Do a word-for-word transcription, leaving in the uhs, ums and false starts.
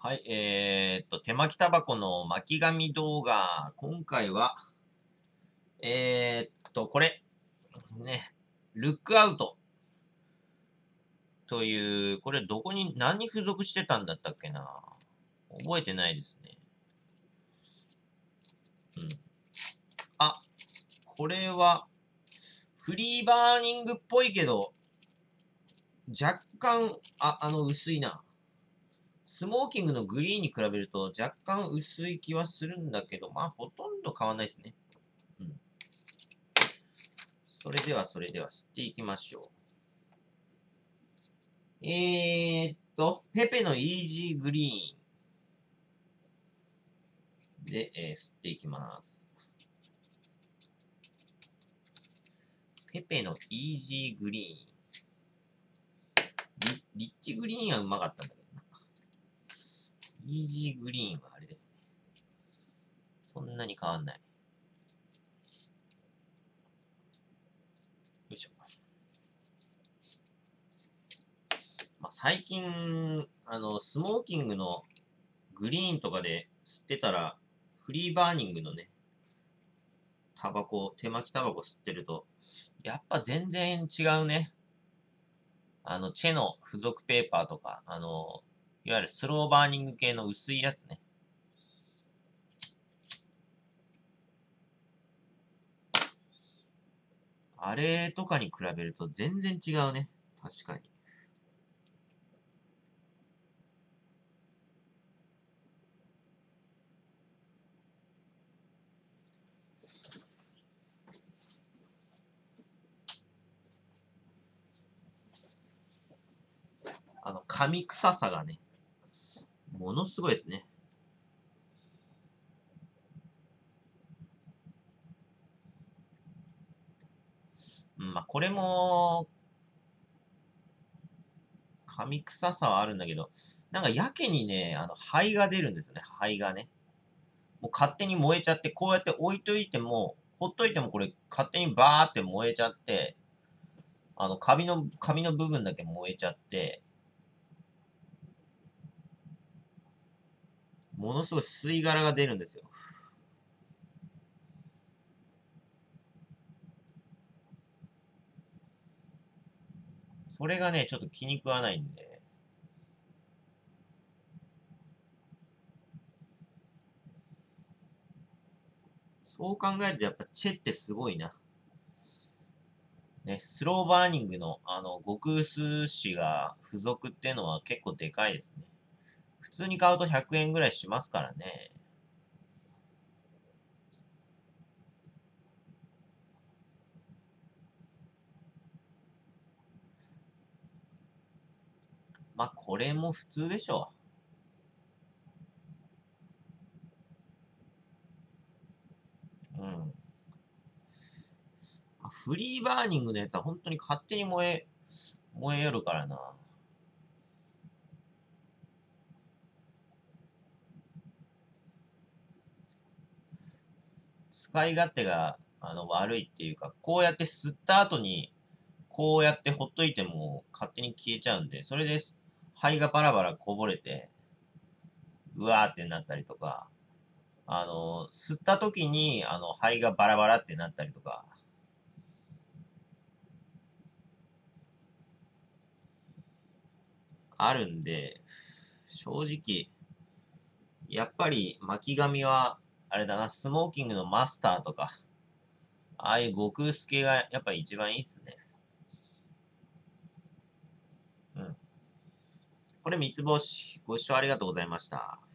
はい、えーっと、手巻きタバコの巻き紙動画。今回は、えーっと、これ、ね、ルックアウトという、これどこに、何に付属してたんだったっけな。覚えてないですね。うん。あ、これは、フリーバーニングっぽいけど、若干、あ、あの、薄いな。スモーキングのグリーンに比べると若干薄い気はするんだけど、まあ、ほとんど変わんないですね。うん。それでは、それでは、吸っていきましょう。えーっと、ペペのイージーグリーンで、えー吸っていきます。ペペのイージーグリーン。リリッチグリーンはうまかったんだけどな。イージーグリーンはあれですね。そんなに変わんない。よいしょ。まあ、最近、あの、スモーキングのグリーンとかで吸ってたら、フリーバーニングのね、タバコ、手巻きタバコ吸ってると、やっぱ全然違うね。あの、チェの付属ペーパーとか、あの、いわゆるスローバーニング系の薄いやつね。あれとかに比べると全然違うね。確かに。あの、紙臭さがね、ものすごいですね。うん、まあ、これも、紙臭さはあるんだけど、なんかやけにね、あの、灰が出るんですよね。灰がね。もう勝手に燃えちゃって、こうやって置いといても、ほっといてもこれ勝手にバーって燃えちゃって、あの、紙の、紙の部分だけ燃えちゃって、ものすごい吸い殻が出るんですよ。それがね、ちょっと気に食わないんで。そう考えるとやっぱチェってすごいな。ね、スローバーニングのあの極薄紙が付属っていうのは結構でかいですね。普通に買うとひゃくえんぐらいしますからね。まあこれも普通でしょう。うん。フリーバーニングのやつは本当に勝手に燃え、燃えよるからな。使い勝手があの悪いっていうか、こうやって吸った後に、こうやってほっといても勝手に消えちゃうんで、それで灰がバラバラこぼれて、うわーってなったりとか、あの、吸った時に、あの、灰がバラバラってなったりとか、あるんで、正直、やっぱり巻き紙は、あれだな、スモーキングのマスターとか、ああいう極薄系がやっぱ一番いいっすね。うん。これ三つ星、ご視聴ありがとうございました。